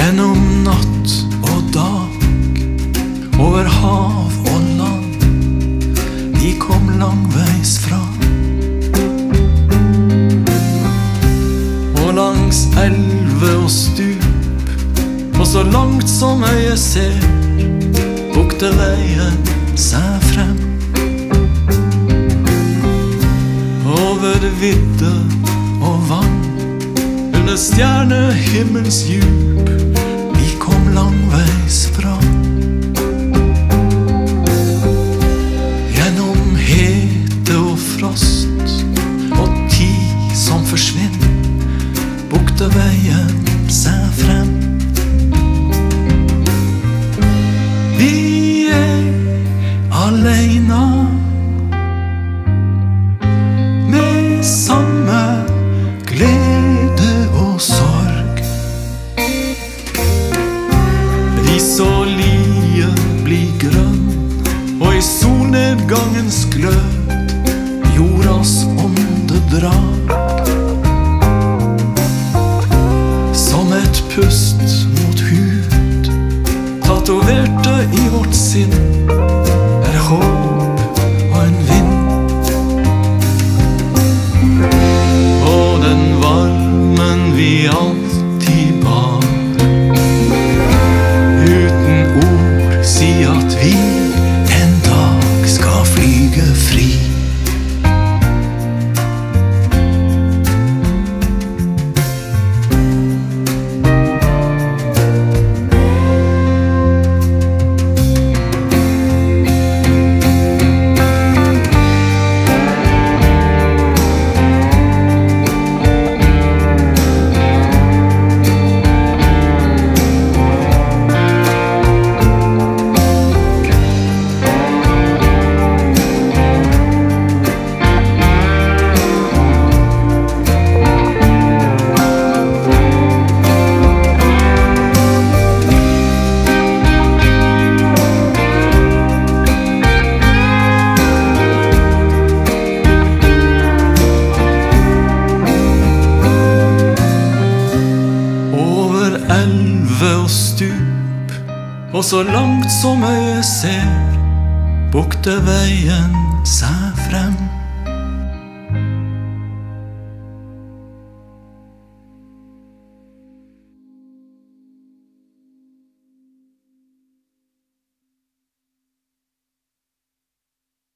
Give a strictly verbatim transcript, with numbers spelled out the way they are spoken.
Gjennom natt og dag, over hav og land, vi kom langveis fra. Og langs elve og stup, og så langt som øyet ser, bukte veien seg frem. Over vidde og vann, under stjernehimmels djup, vi kom langveis fra. Gjennom hete og frost, og tid som forsvinner, bukte veien seg frem. Vi er alene, med samme glede og sorg. Vi så liet bli grønn, og i solnedgangens glød jordas åndedrag. Som et pust mot hud, tatoverte i vårt sinn, er håp og en vind. Og den varmen vi alltid bar, uten ord si at vi en dag skal flyge fri. Elve og stup, og så langt som øyet ser, bukte veien seg frem.